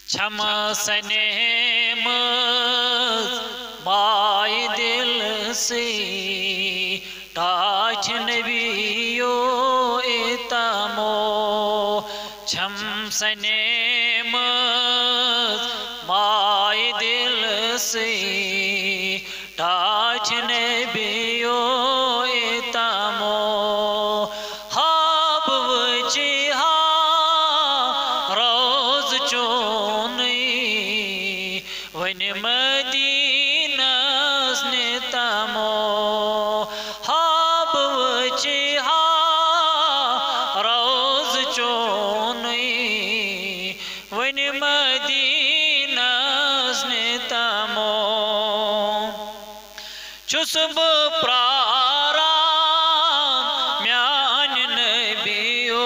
چھم سنیم بائی دل سے ٹاچ نبیو اتمو چھم سنیم بائی دل سے ٹاچ نبیو اتمو ہاب وچہا روز چونی ون مدینہ نتمو ہاب وچہا روز چونی ون مدینہ نتمو چھس بہ پراران میان نبیو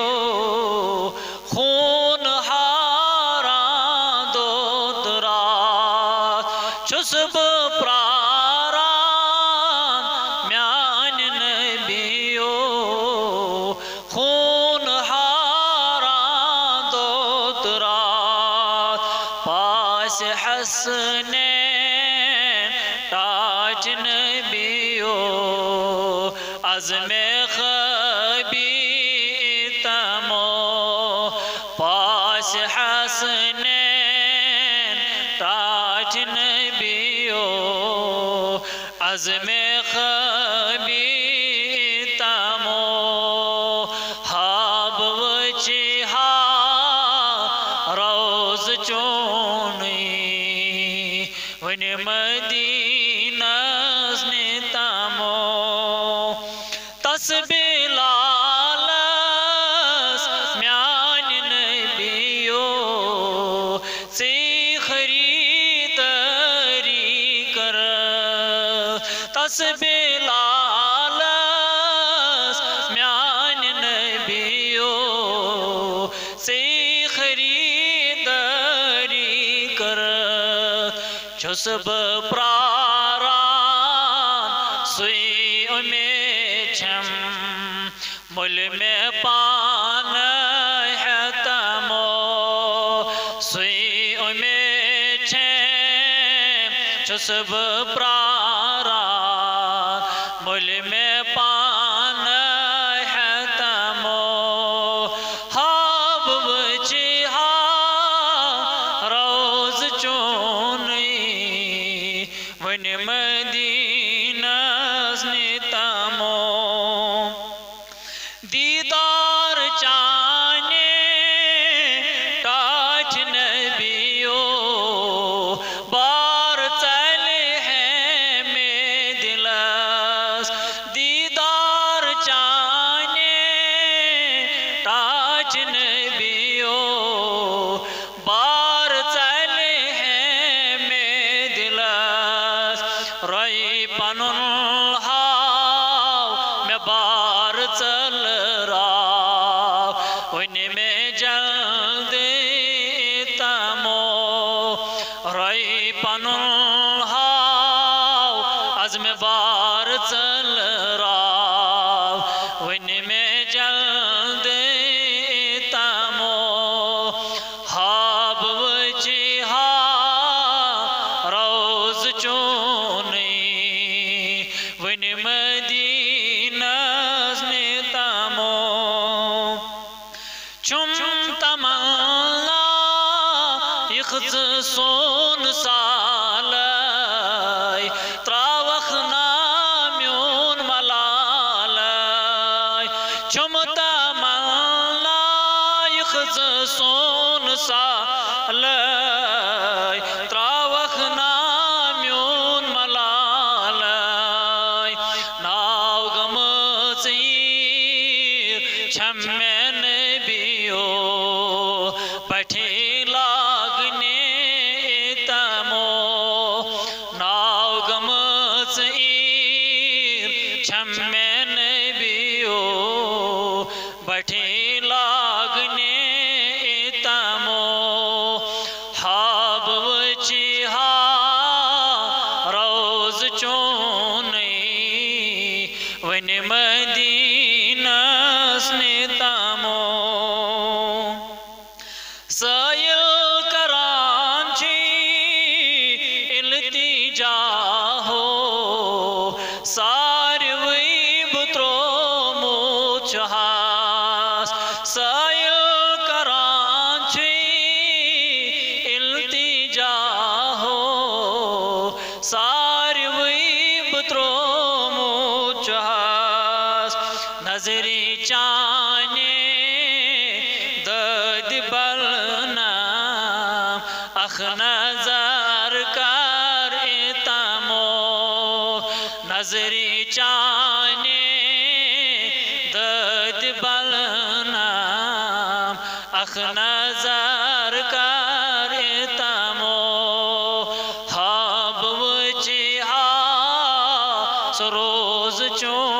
خون ہاران دود رات چھس بہ پراران میان نبیو خون ہاران دود رات پاس حسنین تاج نبیو عزم خبی تمو پاس حسنین تاج نبیو عزم خبی تمو ہاب وچہا روز چونی ون مدینہ نتمو تسبیلالس میان نبیو سی خریداری کر تسبیلالس میان نبیو سی خریداری کر چھس بہ پراران سوئی امید چھم مل میں پان ہتمو سوئی امید چھم چھس بہ پراران مل میں پان ہتمو ہاب وچہا روز چونی ون مدینہ نتمو دیدار چانے ٹاچ نبیو بار چلے ہیں میں دلس دیدار چانے ٹاچ نبیو بار چلے ہیں میں دلس روئی پنن ہاو میں بار چل رہا ون میں جلد تمو روئی پنن ہاو از میں بار چل رہا ون میں جلد تمو ہاب وچہا روز چونی ون مدینہ نتمو چھم تمنا یخز سون سالائی تراوخ نامیون ملالائی چھم تمنا یخز سون سالائی تراوخ نامیون ملالائی ناو گمزیر چھم میں نبیو پٹھی لاگنے تمو ناو گمزیر چھم میں نبیو پٹھی لاگنے تمو اخ نظر کر تمو نظری چانے دد بلنام اخ نظر کر تمو ہاب وچی ہا سروز چون